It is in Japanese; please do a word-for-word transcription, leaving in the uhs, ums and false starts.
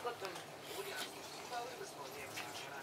かったのに。 オリアンスのスーパーウルブスのゲームが